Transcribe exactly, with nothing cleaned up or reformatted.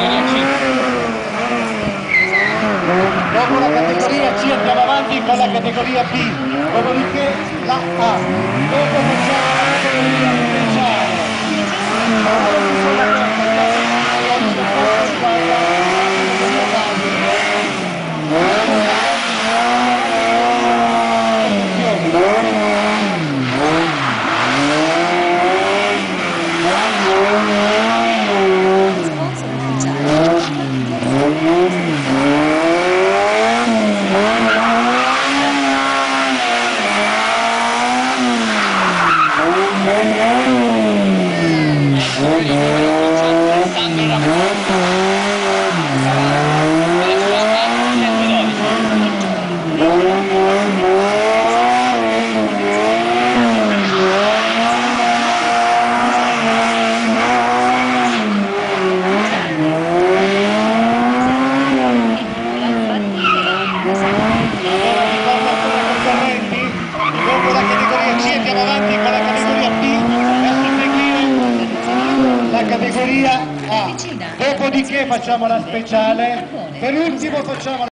Dopo la categoria C andiamo avanti con la categoria B, dopodiché la A. Dopo facciamo la categoria speciale. Ora ci sono la categoria squadra, la categoria base. Dopo la categoria C andiamo avanti con la categoria B e a seguire la categoria A. Dopodiché facciamo la speciale, per ultimo facciamo la